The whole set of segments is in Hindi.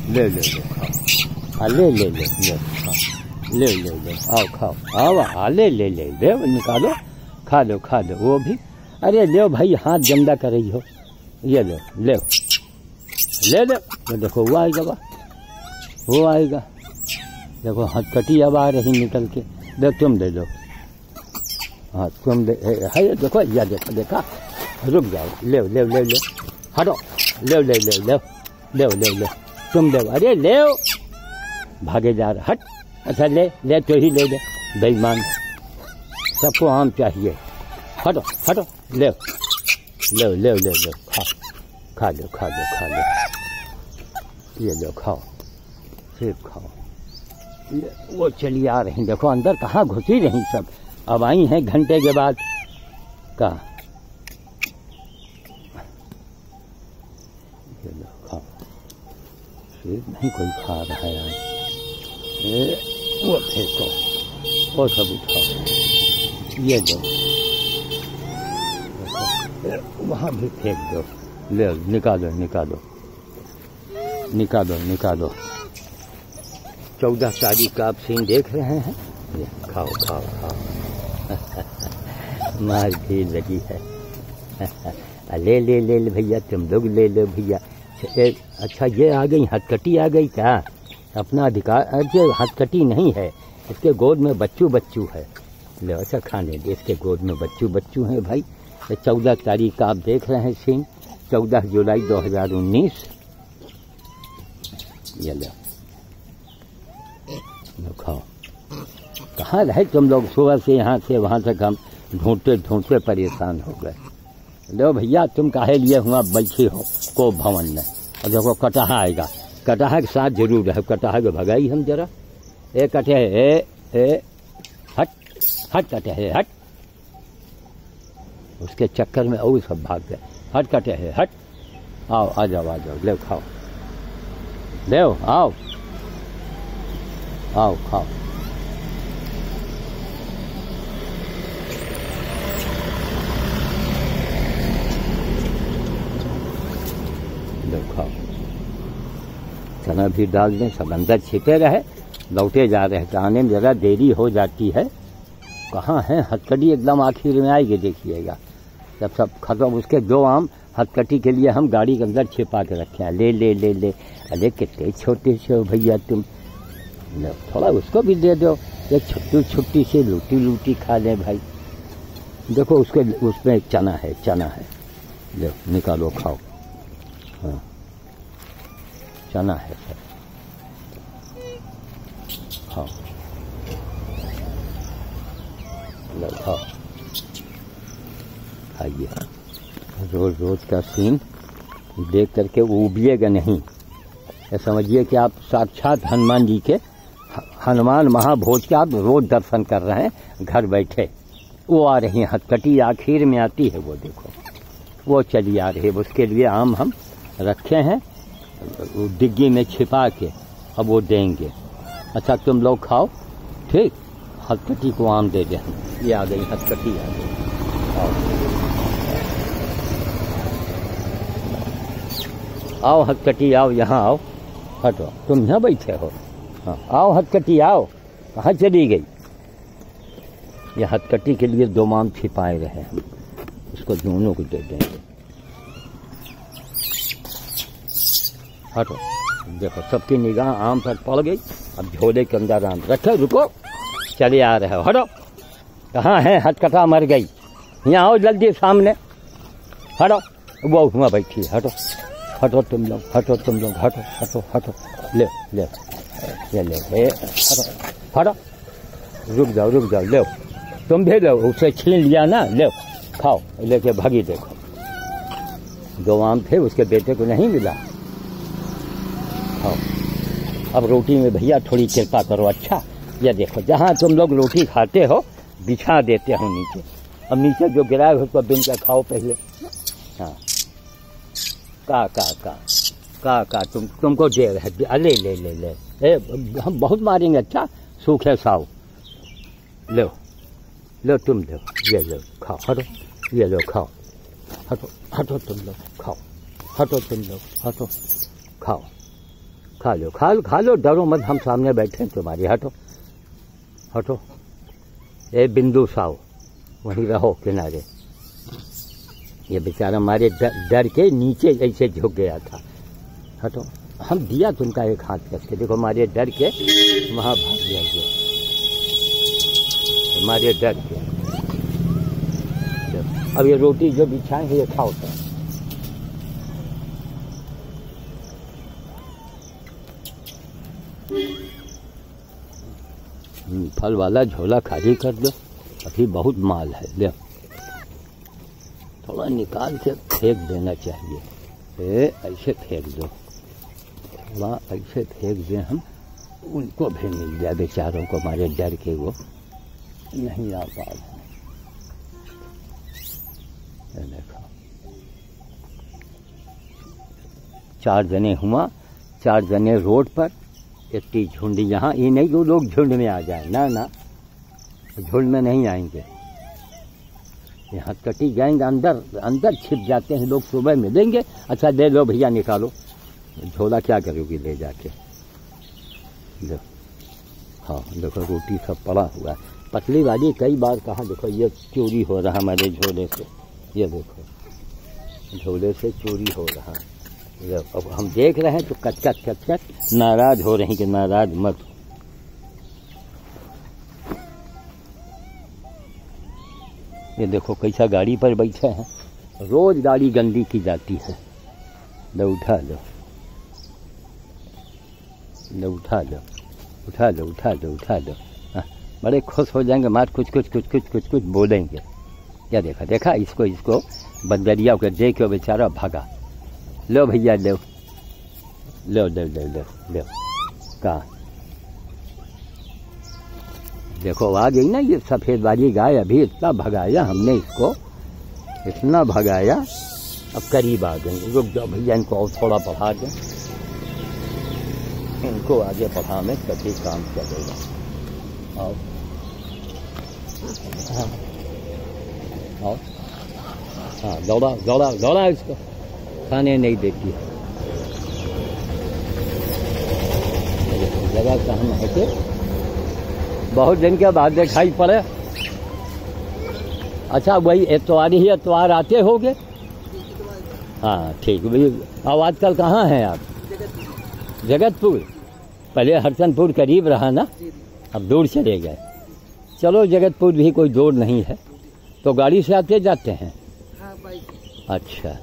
ले ले ले खाओ, ले ले ले ले खाओ, ले ले ले आओ खाओ, आओ ले ले ले ले निकालो, खा लो वो भी। अरे ले भाई, हाथ गंदा कर रही हो, ये लो ले ले लो। तो देखो वो आएगा, वो आएगा, देखो हथकटी अब आ रही निकल के। देख तुम दे दो, हाँ तुम दे है, देखो या देखो देखा, रुक जाओ, ले ले ले ले हटो, ले ले ले ले ले ले ले तुम दे। अरे ले भागे जा रहा, हट। अच्छा ले ले तो ही ले ले, बेईमान, सबको आम चाहिए। हटो हटो, ले ले ले ले ले खा लो खा लो खा लो, ये लो खाओ, सेब खाओ। वो चली आ रही, देखो अंदर कहाँ घुसी रही सब, अब आई हैं घंटे के बाद। कहाँ ये लो खाओ, सेब नहीं कोई खा रहा है आज। वो फेंको, वो सब उठाओ, ये दो, वहाँ भी फेंक दो, ले निकालो निकालो निकालो निकालो। 14 तारीख का आप सीन देख रहे हैं, ये खाओ खाओ खाओ। मार भी लगी है। ले ले ले ले भैया, तुम लोग ले लो भैया। अच्छा ये आ गई, हथकटी आ गई क्या? अपना अधिकार, अरे हथकटी नहीं है, इसके गोद में बच्चू है। ले अच्छा खाने दे, इसके गोद में बच्चू है भाई। 14 तारीख का आप देख रहे हैं सीन, 14 जुलाई 2019। ये लो खाओ। कहाँ रहे तुम लोग, सुबह से यहाँ से वहाँ तक हम ढूंढते परेशान हो गए। लो भैया, तुम काहे लिए हुआ बैठी हो को भवन में। और देखो कटहा आएगा, कटहा के साथ जरूर है, कटहा को भगाई हम जरा। ए कटे ए हट हट, कटे है हट, उसके चक्कर में और सब भाग गए। हट कटे है हट, आओ आ जाओ ले खाओ, ले आओ आओ खाओ। लो खाओ, चना भी डाल दें, सब अंदर छिपे रहे, लौटे जा रहे हैं। आने में जरा देरी हो जाती है। कहाँ है हथकटी, एकदम आखिर में आएगी देखिएगा, जब सब खत्म। उसके 2 आम हथकटी के लिए हम गाड़ी के अंदर छिपा के रखे हैं। ले ले ले ले, अरे कितने छोटे से हो भैया तुम, थोड़ा उसको भी दे दो, एक छुट्टी से लूटी खा ले भाई। देखो उसके उसमें चना है, ले निकालो खाओ। हाँ चना है सर, खाओ लो खाओ, खाइए। रोज का सीन देख करके उबिएगा नहीं। ये समझिए कि आप साक्षात हनुमान जी के, हनुमान महाभोज के आप रोज दर्शन कर रहे हैं घर बैठे। वो आ रही है हथकटी, आखिर में आती है, वो देखो वो चली आ रही है। उसके लिए आम हम रखे हैं डिग्गी में छिपा के, अब वो देंगे। अच्छा तुम लोग खाओ, ठीक। हथकटी को आम दे दें, ये आ गई हथकटी, आ गई। आओ हथकटी आओ, यहाँ आओ, हटो तुम यहाँ बैठे हो। हाँ आओ हथकटी आओ, कहाँ चली गई? ये हथकटी के लिए 2 आम छिपाए रहे हम, इसको दोनों को दे देंगे। हटो, देखो सबकी निगाह आम पर पड़ गई। अब झोले के अंदर आम रखे, रुको, चले आ रहे हो, हटो। कहाँ है हथकटा, मर गई। यहाँ आओ जल्दी सामने, हटो। वो हुआ बैठी, हटो हटो तुम लोग, हटो तुम लोग, हटो हटो हटो, ले ले ले ले, हटो हटो, रुक जाओ ले, तुम भी लो, उसे छीन लिया ना, ले खाओ, लेके भागी। देखो 2 आम थे, उसके बेटे को नहीं मिला। खाओ, अब रोटी में भैया थोड़ी कृपा करो। अच्छा ये देखो, जहाँ तुम लोग रोटी खाते हो बिछा देते हो नीचे, अब नीचे जो गिराए हो उसको बिन के खाओ पहले। हाँ का तुमको दे रहे, ले ले ले ले, हम बहुत मारेंगे। अच्छा सूखे साव, लो लो तुम लो, ये लो खाओ, हटो, ये लो खाओ, हटो हटो तुम लोग खाओ, हटो तुम लोग, हटो खाओ खा लो खा लो, डरो मत, हम सामने बैठे हैं तुम्हारे। हटो हटो, ए बिंदु साव, वहीं रहो किनारे। ये बेचारा हमारे डर के नीचे ऐसे झुक गया था। हटो, हम दिया तुमका एक हाथ करके, देखो हमारे डर के वहाँ भाग गया ये, हमारे डर के। अब ये रोटी जो बिछाए हैं ये खाओ तो। फल वाला झोला खाली कर दो, अभी बहुत माल है। ले थोड़ा निकाल के फेंक देना चाहिए, ऐसे फेंक दो, थोड़ा ऐसे फेंक दें हम, उनको भी मिल जाए बेचारों को, हमारे डर के वो नहीं आ पा रहे। देखो 4 जने हुआ, 4 जने रोड पर, इतनी झुंड यहाँ, ये नहीं जो लोग झुंड में आ जाए, ना ना, झुंड में नहीं आएंगे, यहाँ कटी जाएंगे, अंदर अंदर छिप जाते हैं लोग, सुबह मिलेंगे। अच्छा दे लो भैया, निकालो झोला, क्या करोगी ले जाके। देखो हाँ, देखो रोटी सब पड़ा हुआ है, पतली वाली कई बार कहा, देखो ये चोरी हो रहा हमारे झोले से, ये देखो झोले से चोरी हो रहा है। अब हम देख रहे हैं तो कच नाराज हो रही कि नाराज मत। ये देखो कैसा गाड़ी पर बैठे हैं, रोज गाड़ी गंदी की जाती है। लो उठा लो, लो उठा लो, उठा लो उठा लो उठा लो। बड़े खुश हो जाएंगे, मार कुछ कुछ बोलेंगे। क्या देखा देखा, इसको बंदरिया को देख के बेचारा भागा। लो भैया लो लो लो लो लो लो, कहाँ देखो आ गई ना ये सफेद वाली गाय। अभी इतना भगाया हमने इसको, इतना भगाया, अब करीब आ गई। रुक जाओ भैया, इनको और थोड़ा बढ़ा दें, इनको आगे बढ़ा में तभी काम चलेगा। और हाँ दौड़ा इसको, खाने नहीं देती। जगह कहाँ है कि बहुत दिन के बाद दिखाई पड़े। अच्छा वही एतवार ही एतवार आते होगे? हाँ ठीक भैया। अब आजकल कहाँ हैं आप? जगतपुर। पहले हरसनपुर करीब रहा ना, अब दूर चले गए। चलो जगतपुर भी कोई दूर नहीं है, तो गाड़ी से आते जाते हैं? अच्छा,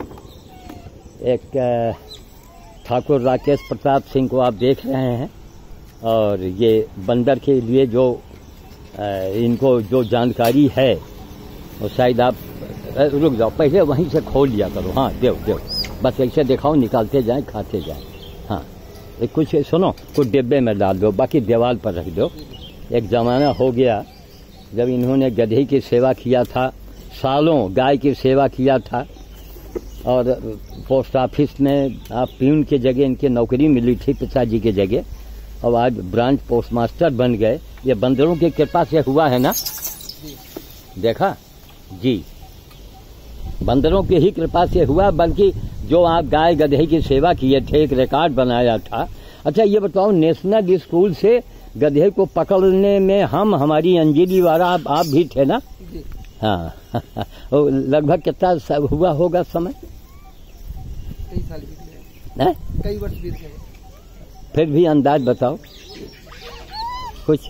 एक ठाकुर राकेश प्रताप सिंह को आप देख रहे हैं, और ये बंदर के लिए जो इनको जो जानकारी है वो शायद आप रुक जाओ, पहले वहीं से खोल लिया करो। हाँ देव बस ऐसे दिखाओ, निकालते जाएं, खाते जाएं। हाँ कुछ सुनो, कुछ डिब्बे में डाल दो, बाकी दीवार पर रख दो। एक ज़माना हो गया जब इन्होंने गधे की सेवा किया था, सालों गाय की सेवा किया था, और पोस्ट ऑफिस में आप प्यून की जगह इनकी नौकरी मिली थी पिताजी की जगह, और आज ब्रांच पोस्ट मास्टर बन गए। ये बंदरों की कृपा से हुआ है ना? देखा जी, बंदरों की ही कृपा से हुआ, बल्कि जो आप गाय गधे की सेवा किए थे, एक रिकॉर्ड बनाया था। अच्छा ये बताओ, नेशनल स्कूल से गधे को पकड़ने में हमारी अंजलि वाला आप भी थे ना? हाँ लगभग कितना हुआ होगा समय? कई साल बीत गए, कई वर्ष बीत गए। फिर भी अंदाज बताओ कुछ।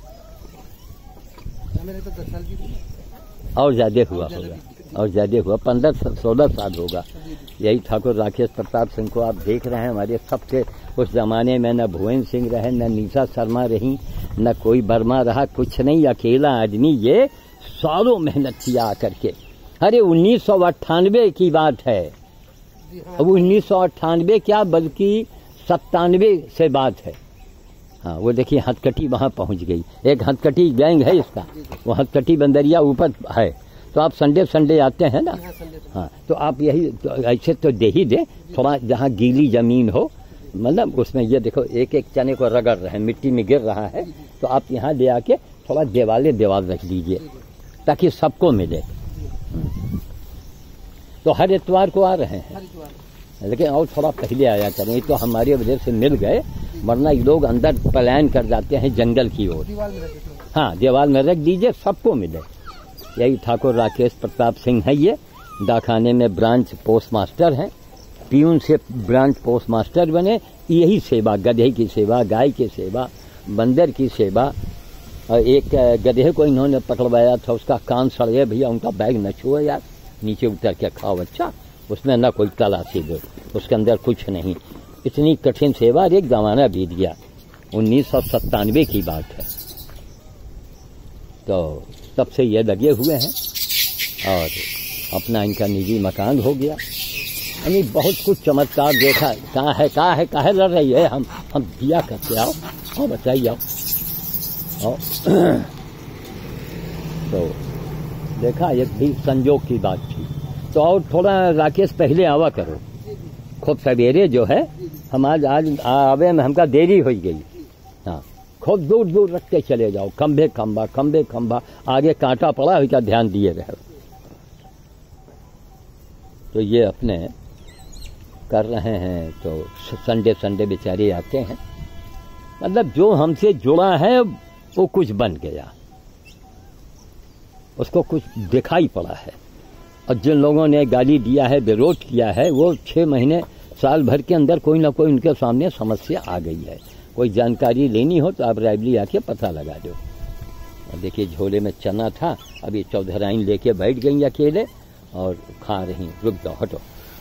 मेरे तो 10 साल बीत गए। और ज्यादा हुआ होगा, और ज्यादा हुआ, 15-16 साल होगा। यही ठाकुर राकेश प्रताप सिंह को आप देख रहे हैं। हमारे सबसे उस जमाने में न भुवन सिंह रहे, न नीसा शर्मा रही, न कोई वर्मा रहा, कुछ नहीं, अकेला आदमी ये सालों मेहनत किया आकर के। अरे 1998 की बात है, अब 1998 क्या बल्कि 97 से बात है। हाँ वो देखिए हथकटी वहाँ पहुँच गई, एक हथकटी गैंग है इसका, वो हथकटी बंदरिया ऊपर है। तो आप संडे आते हैं ना? हाँ तो आप यही तो ऐसे तो दे ही दे, थोड़ा जहाँ गीली जमीन हो, मतलब उसमें ये देखो एक एक चने को रगड़ रहे हैं, मिट्टी में गिर रहा है, तो आप यहाँ ले आके थोड़ा दीवार रख दीजिए ताकि सबको मिले। तो हर इतवार को आ रहे हैं? लेकिन और थोड़ा पहले आया करें, तो हमारी वजह से मिल गए, वरना ये लोग अंदर पलायन कर जाते हैं जंगल की ओर। हाँ, दीवार में रख दीजिए, सबको मिले। यही ठाकुर राकेश प्रताप सिंह है, ये डाकखाने में ब्रांच पोस्ट मास्टर हैं, पीयून से ब्रांच पोस्ट मास्टर बने। यही सेवा, गधे की सेवा, गाय की सेवा, बंदर की सेवा। और एक गधे को इन्होंने पकड़वाया था, उसका कान सड़ गया, भैया उनका बैग न छुओ यार, नीचे उतर के खाओ, अच्छा उसमें न कोई तलाशी दो, उसके अंदर कुछ नहीं। इतनी कठिन सेवा, एक जमाना बीत गया, 1997 की बात है। तो तब से ये लगे हुए हैं और अपना इनका निजी मकान हो गया। यानी बहुत कुछ चमत्कार देखा। कहाँ है लड़ रही है, हम दिया करते आओ, हाँ बताइए आओ। तो देखा, ये भी संजोग की बात थी। तो और थोड़ा राकेश पहले आवा करो, खूब सवेरे जो है, हम आज आवे में हमका देरी हो गई। हाँ, खूब दूर दूर रख के चले जाओ, खंभे खंभा, आगे कांटा पड़ा है, क्या ध्यान दिए रहो। तो ये अपने कर रहे हैं, तो संडे बेचारे आते हैं। मतलब जो हमसे जुड़ा है वो कुछ बन गया, उसको कुछ दिखाई पड़ा है। और जिन लोगों ने गाली दिया है, विरोध किया है, वो 6 महीने साल भर के अंदर कोई ना कोई उनके सामने समस्या आ गई है। कोई जानकारी लेनी हो तो आप रायबरेली आके पता लगा दो। देखिए झोले में चना था, अभी चौधराइन लेके बैठ गई अकेले और खा रही। रुक जाओ, हटो,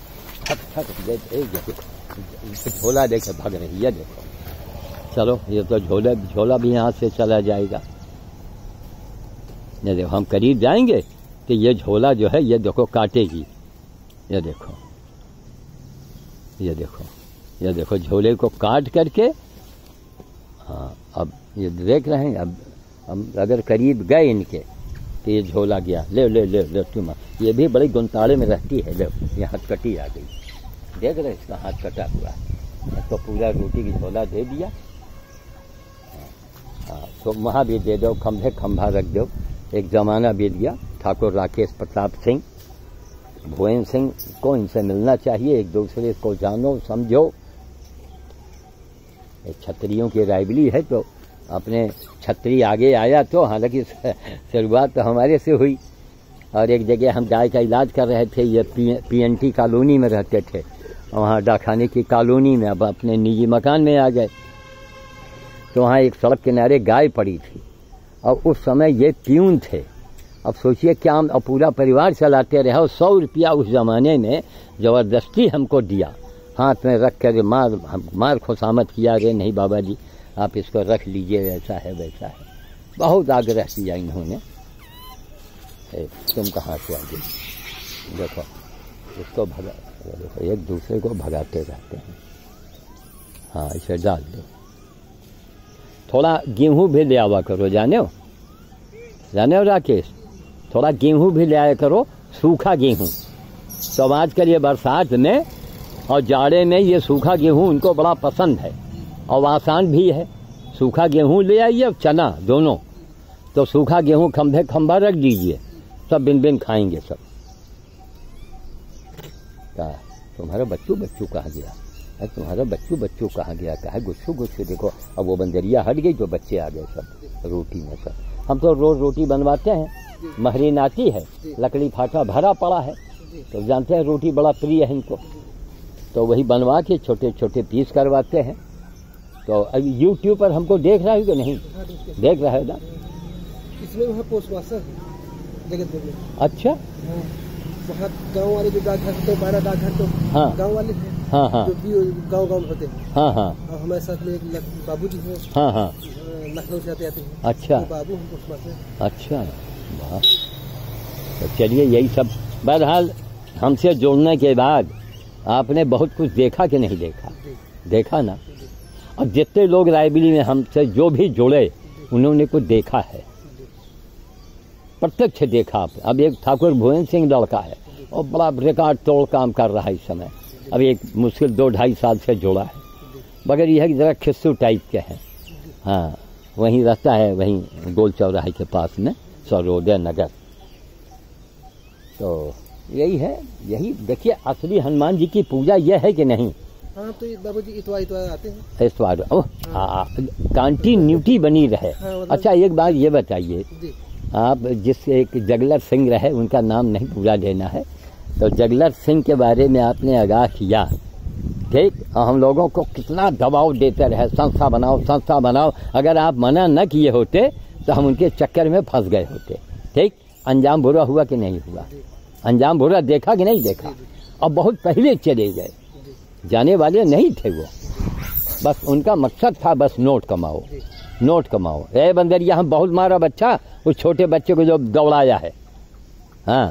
झोला देखे भाग रही है, देखो। चलो, ये तो झोला भी यहाँ से चला जाएगा। ये देखो, हम करीब जाएंगे तो ये झोला जो है, ये देखो काटेगी। ये देखो झोले को काट करके। हाँ, अब ये देख रहे हैं। अब हम अगर करीब गए इनके तो ये झोला गया। ले तुम, ये भी बड़ी गुंताले में रहती है। ले, ये हाथ कटी आ गई, देख रहे, इसका हाथ कटा हुआ। तो पूरा रोटी की झोला दे दिया। हाँ, तो वहाँ भी दे दो, खंभा रख दो। एक जमाना बीत गया। ठाकुर राकेश प्रताप सिंह, भुवन सिंह को इनसे मिलना चाहिए, एक दूसरे को जानो समझो। छत्रियों की रायबरेली है, तो अपने छत्री आगे आया। तो हालांकि शुरुआत तो हमारे से हुई। और एक जगह हम गाय का इलाज कर रहे थे, ये PNT कॉलोनी में रहते थे, वहाँ डाकखाने की कॉलोनी में। अब अपने निजी मकान में आ गए, तो वहाँ एक सड़क किनारे गाय पड़ी थी। और उस समय ये प्यून थे। अब सोचिए क्या, हम पूरा परिवार चलाते रहे। और 100 रुपया उस जमाने में जबरदस्ती हमको दिया, हाथ में रख कर मार खुशामत किया। अरे नहीं बाबा जी, आप इसको रख लीजिए, ऐसा है वैसा है। बहुत आग्रह किया इन्होंने। तुम कहाँ से आगे, देखो इसको भगा, देखो एक दूसरे को भगाते रहते हैं। हाँ, इसे डाल दो। थोड़ा गेहूं भी ले आवा करो, जाने हो राकेश, थोड़ा गेहूं भी ले आया करो, सूखा गेहूं। तो आजकल ये बरसात में और जाड़े में ये सूखा गेहूं उनको बड़ा पसंद है और आसान भी है। सूखा गेहूं ले आइए और चना दोनों। तो सूखा गेहूं खंभा रख दीजिए, सब बिन खाएंगे सब। क्या तुम्हारा बच्चू कहाँ गया? तुम्हारा बच्चू कहाँ गया? कहा गुच्छू देखो। अब वो बंदरिया हट गई, तो बच्चे आ गए सब रोटी में। सब हम तो रोज रोटी बनवाते हैं, महरीन आती है, लकड़ी फाटा भरा पड़ा है, तो जानते हैं रोटी बड़ा प्रिय है इनको। तो वही बनवा के छोटे छोटे पीस करवाते हैं। तो अभी YouTube पर हमको देख रहा है कि नहीं? देख रहा है ना? इसमें वहाँ पोस्ट मास्टर जगत। अच्छा, वहाँ गाँव वाले जो डाकघर तो 12 डाकघर तो गाँव वाले हैं। हाँ, जो भी गाँव में होते हैं। हाँ, और हमारे साथ में एक बाबू जी हैं। हाँ, लखनऊ से आते हैं। अच्छा, तो बाबू हम पोस्ट मास्टर। अच्छा, वाह। तो चलिए, यही सब। बहरहाल हमसे जुड़ने के बाद आपने बहुत कुछ देखा कि नहीं देखा? देखा ना। और जितने लोग रायबरेली में हमसे जो भी जुड़े, उन्होंने कुछ देखा है, प्रत्यक्ष देखा। आप अब एक ठाकुर भुवन सिंह लड़का है और बड़ा रिकॉर्ड तोड़ काम कर रहा है इस समय। अब एक मुश्किल 2-2.5 साल से जुड़ा है, मगर यह कि जरा खिस्सू टाइप के हैं। हाँ, वहीं रहता है, वहीं गोल चौराहे के पास में, सरोदय नगर। तो यही है, यही देखिए असली हनुमान जी की पूजा यह है कि नहीं। हाँ तो बाबूजी इतवार आते हैं, इतवार कंटिन्यूटी बनी रहे। हाँ, अच्छा एक बात ये बताइए, आप जिस एक जगलर सिंह रहे उनका नाम नहीं पूरा लेना है, तो जगलर सिंह के बारे में आपने आगाह किया, ठीक, हम लोगों को कितना दबाव देते रहे, संस्था बनाओ संस्था बनाओ। अगर आप मना न किए होते तो हम उनके चक्कर में फंस गए होते, ठीक। अंजाम बुरा हुआ कि नहीं हुआ, अंजाम बुरा देखा कि नहीं देखा। और बहुत पहले चले गए, जाने वाले नहीं थे वो, बस उनका मकसद था बस नोट कमाओ, नोट कमाओ। ए बंदरिया हम बहुत मारा बच्चा, उस छोटे बच्चे को जो दौड़ाया है। हाँ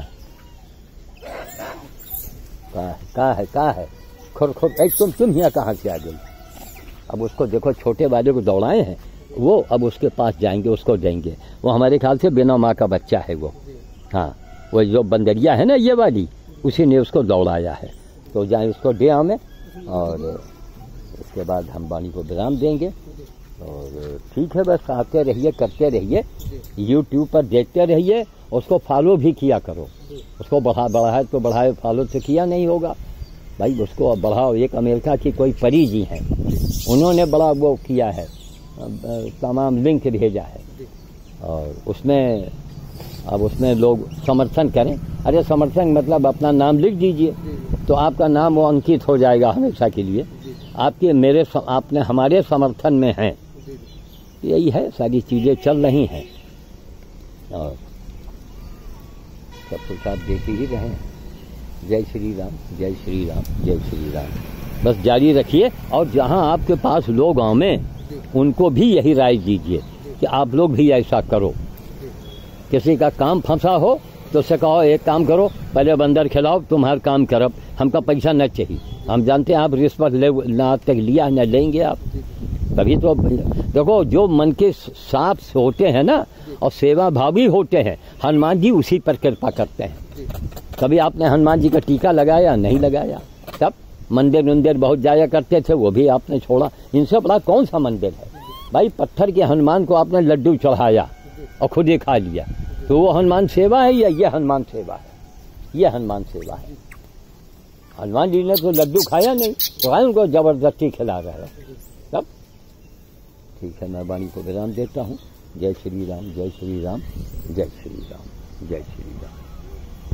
कहा है खुर तुम यहाँ कहाँ से आ गई। अब उसको देखो, छोटे वाले को दौड़ाए हैं वो, अब उसके पास जाएंगे, उसको देंगे। वो हमारे ख्याल से बिना माँ का बच्चा है वो। हाँ वो जो बंदरिया है ना ये वाली, उसी ने उसको दौड़ाया है। तो जाए उसको दे हमें, और उसके बाद हम वाणी को विराम देंगे। और ठीक है, बस आते रहिए, करते रहिए, यूट्यूब पर देखते रहिए, उसको फॉलो भी किया करो। उसको बढ़ाए तो बढ़ाए, फॉलो से किया नहीं होगा भाई, उसको बढ़ाओ। एक अमेरिका की कोई परी जी हैं, उन्होंने बड़ा वो किया है, तमाम लिंक भेजा है, और उसमें अब उसमें लोग समर्थन करें। अरे समर्थन मतलब अपना नाम लिख दीजिए, तो आपका नाम वो अंकित हो जाएगा हमेशा के लिए, आपके मेरे आपने हमारे समर्थन में हैं। यही है, सारी चीज़ें चल रही हैं और सब कुछ आप देते ही रहें। जय श्री राम, जय श्री राम, जय श्री राम। बस जारी रखिए, और जहां आपके पास लोग आवें उनको भी यही राय दीजिए कि आप लोग भी ऐसा करो। किसी का काम फंसा हो तो उससे कहो एक काम करो, पहले बंदर खिलाओ, तुम्हारा काम करब, हमका पैसा न चाहिए। हम जानते हैं आप रिश्वत ले ना आज तक लिया न लेंगे आप, तभी तो देखो जो मन के साफ होते हैं ना और सेवा भावी होते हैं, हनुमान जी उसी पर कृपा करते हैं। कभी आपने हनुमान जी का टीका लगाया? नहीं लगाया। तब मंदिर मंदिर बहुत जाया करते थे, वो भी आपने छोड़ा। इनसे बड़ा कौन सा मंदिर है भाई? पत्थर के हनुमान को आपने लड्डू चढ़ाया और खुद ही खा लिया, तो वो हनुमान सेवा है या ये हनुमान सेवा है? ये हनुमान सेवा है। हनुमान जी ने तो लड्डू खाया नहीं, तो उनको जबरदस्ती खिला रहे हो। तब ठीक है, मैं वाणी को विराम देता हूँ। जय श्री राम, जय श्री राम, जय श्री राम, जय श्री राम।